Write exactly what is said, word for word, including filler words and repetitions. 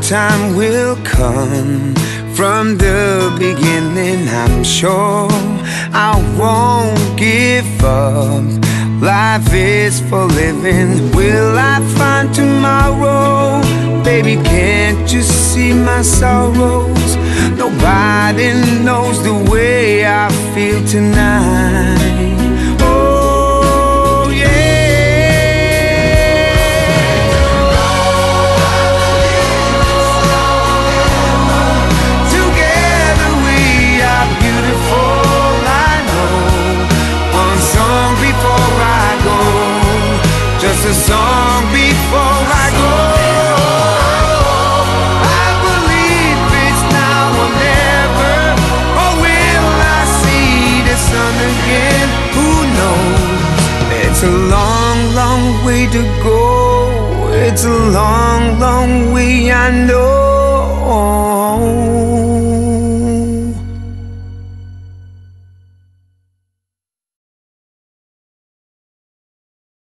time will come. From the beginning, I'm sure I won't give up. Life is for living. Will I find tomorrow? Baby, can't you see my sorrows? Nobody knows the way I feel tonight. Oh, yeah. Together we are beautiful, I know. One song before I go, just a song before I go. I believe it's now or never, or will I see the sun again? Who knows? It's a long, long way to go. It's a long, long way, I know.